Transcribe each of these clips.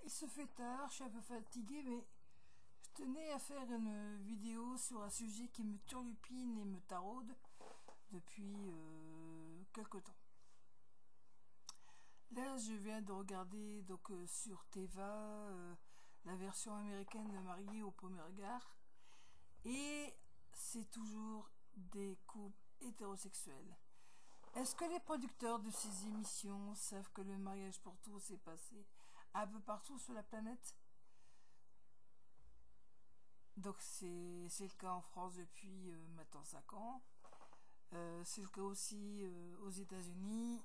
il se fait tard, je suis un peu fatiguée, mais je tenais à faire une vidéo sur un sujet qui me turlupine et me taraude depuis quelque temps. Là, je viens de regarder donc sur Teva la version américaine de Mariée au premier regard, et c'est toujours des couples hétérosexuels. Est-ce que les producteurs de ces émissions savent que le mariage pour tous est passé un peu partout sur la planète? Donc c'est le cas en France depuis maintenant 5 ans. C'est le cas aussi aux États-Unis,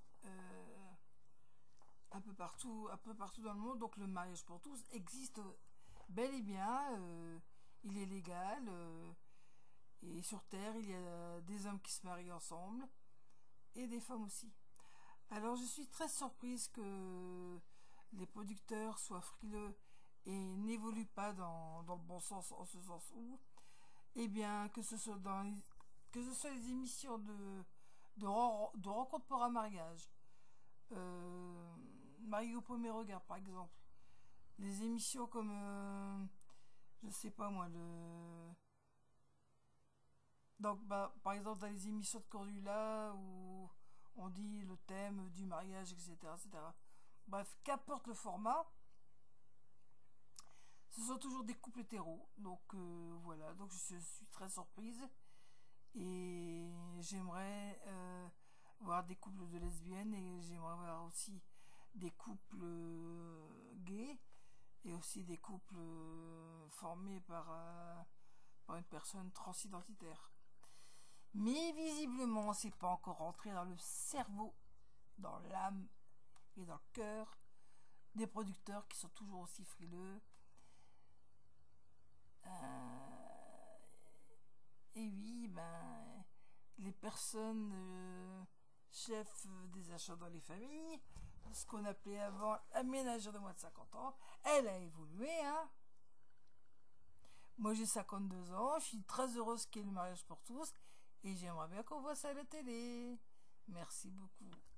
un peu partout dans le monde. Donc le mariage pour tous existe bel et bien. Il est légal. Et sur Terre, il y a des hommes qui se marient ensemble et des femmes aussi. Alors je suis très surprise que les producteurs soient frileux et n'évoluent pas dans le bon sens, en ce sens où, eh bien, que ce soit les émissions de rencontres pour un mariage, Marié au premier regard par exemple, les émissions comme, je sais pas moi, donc par exemple dans les émissions de Cordula où on dit le thème du mariage, etc., etc. Bref, qu'importe le format, ce sont toujours des couples hétéros. Donc voilà, donc je suis très surprise. Et j'aimerais voir des couples de lesbiennes, et j'aimerais voir aussi des couples gays, et aussi des couples formés par une personne transidentitaire. Mais visiblement, c'est pas encore rentré dans le cerveau, dans l'âme et dans le cœur des producteurs qui sont toujours aussi frileux. Et oui, les personnes chefs des achats dans les familles, ce qu'on appelait avant la ménagère de moins de 50 ans, elle a évolué, hein. Moi j'ai 52 ans, je suis très heureuse qu'il y ait le mariage pour tous, et j'aimerais bien qu'on voit ça à la télé. Merci beaucoup.